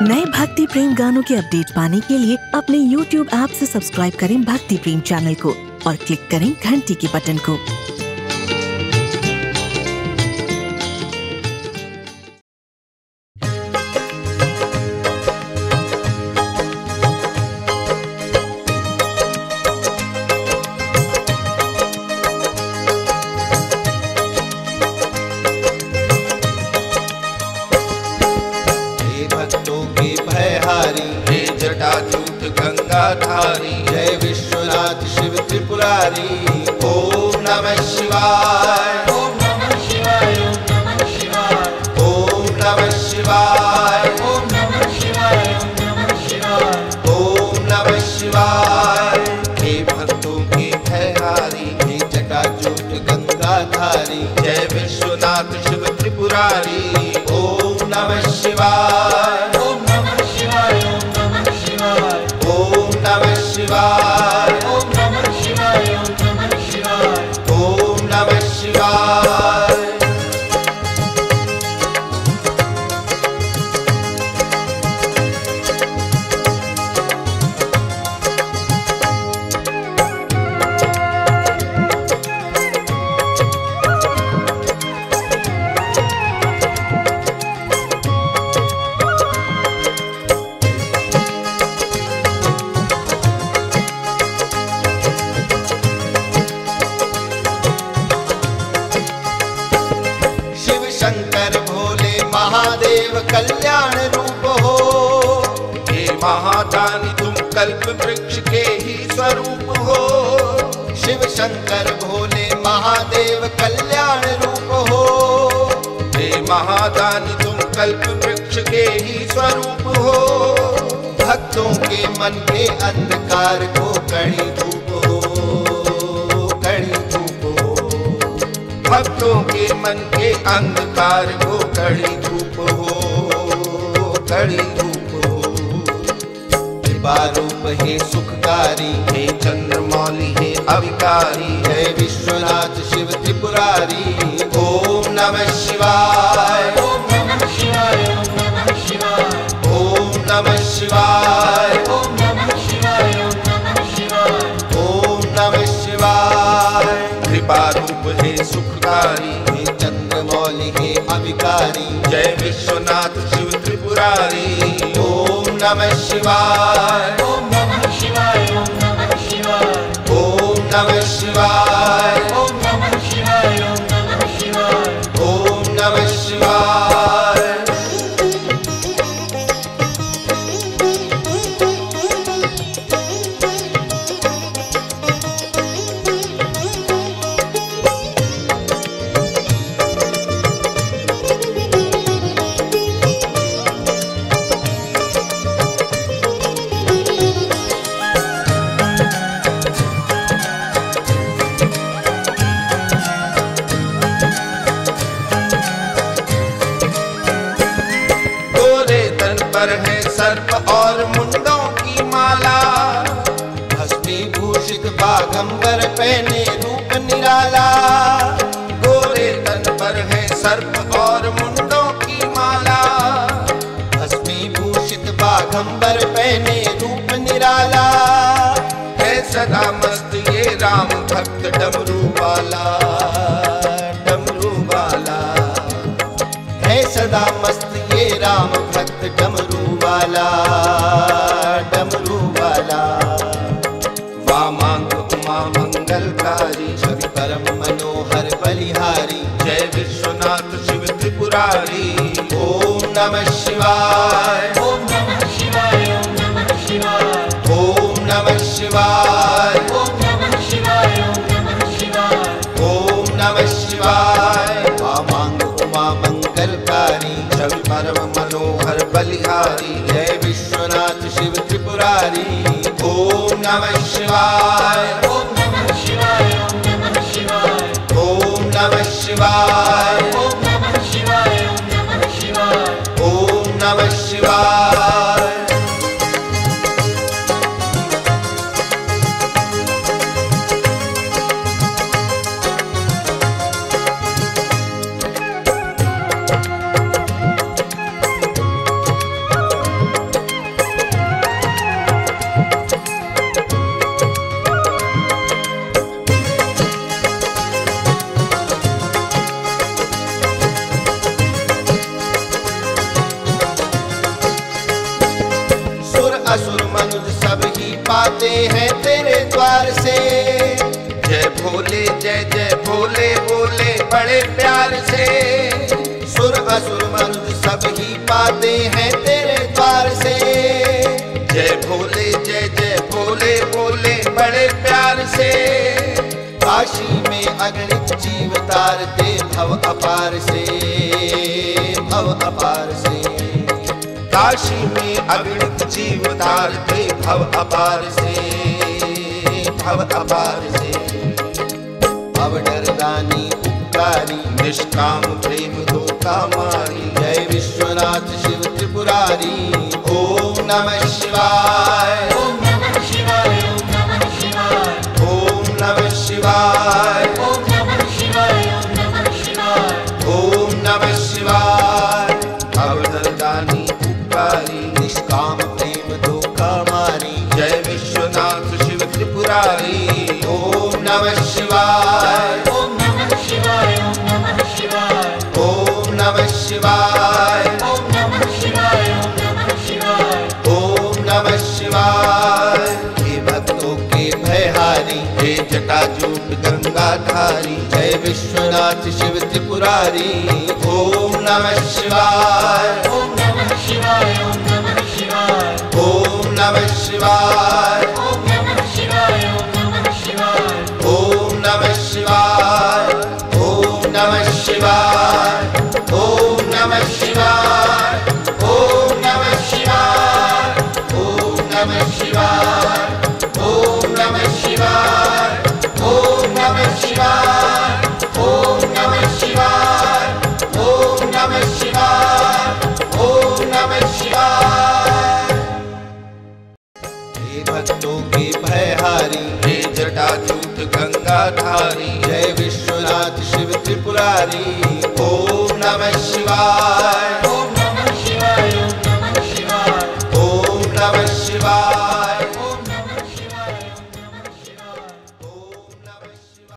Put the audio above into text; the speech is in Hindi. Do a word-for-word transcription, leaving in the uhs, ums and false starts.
नए भक्ति प्रेम गानों के अपडेट पाने के लिए अपने यूट्यूब ऐप से सब्सक्राइब करें भक्ति प्रेम चैनल को और क्लिक करें घंटी के बटन को। जटाजूट गंगाधारी जय विश्वनाथ शिव त्रिपुरारी। ओम नमः शिवाय ओम नमः शिवाय ओम नमः शिवाय ओम नमः शिवाय ओम नमः शिवाय ओम नमः शिवाय ओम नमः शिवाय। हे भक्तों के भयहारी हे जटाजूट गंगाधारी जय विश्वनाथ शिव त्रिपुरारी। ओम नमः शिवाय ओम नमः शिवाय ओम नमः शिवाय ओम नमः शिवाय ओम नमः शिवाय ओम नमः शिवाय। शंकर भोले महादेव कल्याण रूप हो। हे महादानी तुम कल्प वृक्ष के ही स्वरूप हो। शिव शंकर भोले महादेव कल्याण रूप हो। हे महादानी तुम कल्प वृक्ष के ही स्वरूप हो। भक्तों के मन के अंधकार को कड़ी धूप हो कड़ी धूप हो। भक्तों के मन के अंधकार को कड़ी धूप हो कड़ी धूप हो। कृपा रूप हे सुखकारी हे चंद्रमौली हे अविकारी है विश्वनाथ शिव त्रिपुरारी। ओम नमः शिवाय ओम नमः शिवाय ओम नमः शिवाय ओम नमः शिवाय ओम नमः शिवाय ओम नमः शिवाय ओम नमः शिवाय। कृपा रूप हे सुखकारी हे चंद्रमौली हे अविकारी जय विश्वनाथ शिव त्रिपुरारी। ओम नमः शिवाय ओम नमः शिवाय ओम नमः शिवाय ओम नमः शिवाय ओम नमः शिवाय ओम नमः शिवाय ओम नमः शिवाय। पर है सर्प और मुंडों की माला। भस्मीभूषित बागंबर पहने रूप निराला। गोरे तन पर है सर्प और मुंडों की माला। भस्मीभूषित बागंबर पहने रूप निराला। है सदा मस्त ये राम भक्त डमरू वाला डमरू वाला। है सदा मस्त ये राम भक्त डमरू वाला डमरू वाला। वामांग उमा मंगलकारी छवि परम मनोहर बलिहारी जय विश्वनाथ शिव त्रिपुरारी। ओम नमः शिवाय ओम नमः शिवाय ओम नमः शिवाय ओम नमः शिवाय ओम नमः शिवाय ओम नमः शिवाय ओम नमः शिवाय। वामांग उमा मंगलकारी छवि परम मनोहर बलिहारी जय विश्वनाथ शिव त्रिपुरारी। ओम नमः शिवाय ओम नमः शिवाय ओम नमः शिवाय ओम नमः शिवाय ओम नमः शिवाय ओम नमः शिवाय ओम नमः शिवाय। पाते हैं तेरे द्वार से। जय भोले जय जय भोले बोले बड़े प्यार से। सुर असुर मनुष्य सब ही पाते हैं तेरे द्वार से। जय भोले जय जय भोले बोले बड़े प्यार से। काशी में अगणित जीव तारते भव अपार से, भव अपार से। काशी में अगणित जीव तारते भव अपार से, भव अपार से। अवडरदानी उपकारी निष्काम प्रेम दो कामारी। जय विश्वनाथ शिव त्रिपुरारी। ओम नमः शिवाय, ओम नमः शिवाय, ओम नमः शिवाय, ओम नमः शिवाय, ओम नमः शिवाय, ओम नमः शिवाय, ओम नमः शिवाय। अवडरदानी उपकारी निष्काम प्रेम दो कामारी। जय विश्वनाथ शिव त्रिपुरारी। ओम नमः शिवाय, ओम नमः शिवाय, ओम नमः शिवाय, ओम नमः शिवाय, ओम नमः शिवाय, ओम नमः शिवाय, ओम नमः शिवाय। हे भक्तों के भयहारी, हे जटाजूट गंगाधारी। जय विश्वनाथ शिव त्रिपुरारी। ओम नमः शिवाय, ओम नमः शिवाय, ओम नमः शिवाय, ओम नमः शिवाय, ओम नमः शिवाय, ओम नमः शिवाय, ओम नमः शिवाय, ओम नमः शिवाय, ओम नमः शिवाय, ओम नमः शिवाय, ओम नमः शिवाय, ओम नमः शिवाय, ओम नमः शिवाय, ओम नमः शिवाय, ओम नमः शिवाय, ओम नमः शिवाय। हे भक्तों के भयहारी, हे जटाजूट गंगाधारी। जय विश्वनाथ शिव त्रिपुरारी। ओम नमः शिवाय,